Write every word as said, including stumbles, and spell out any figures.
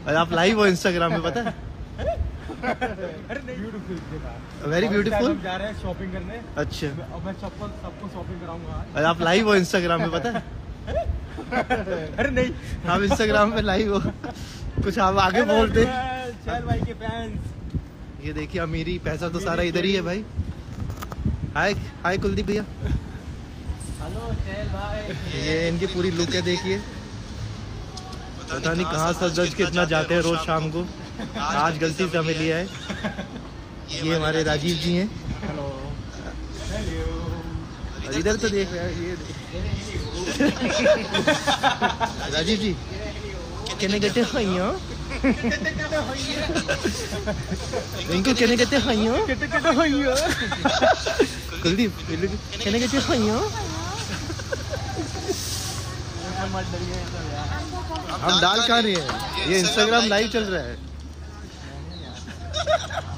और आप लाइव हो इंस्टाग्राम में, पता है? Very beautiful. जा रहे हैं शॉपिंग करने। अच्छा, अब मैं सबको सबको शॉपिंग कराऊंगा। और आप लाइव हो इंस्टाग्राम में, पता है? अरे नहीं, आप इंस्टाग्राम पे लाइव हो, कुछ आप आगे बोलते। चल भाई के फैंस, ये देखिए अमीरी पैसा तो सारा इधर ही है भाई। हाय हाय कुलदीप भैया। हेलो चल भाई। ये इनकी पूरी लुक है, देखिए। पता नहीं कहाँ सज धज के इतना जाते हैं रोज शाम को। आज गलती से हमें लिया है। ये हमारे राजीव जी हैं। हेलो और इधर तो देख रहे हैं, ये राजीव जी कहने कहते हैं इनको कहने कहते हैं कुलदीप कहने कहते हैं। हम डाल कहाँ रहे हैं, ये इंस्टाग्राम लाइव चल रहा है।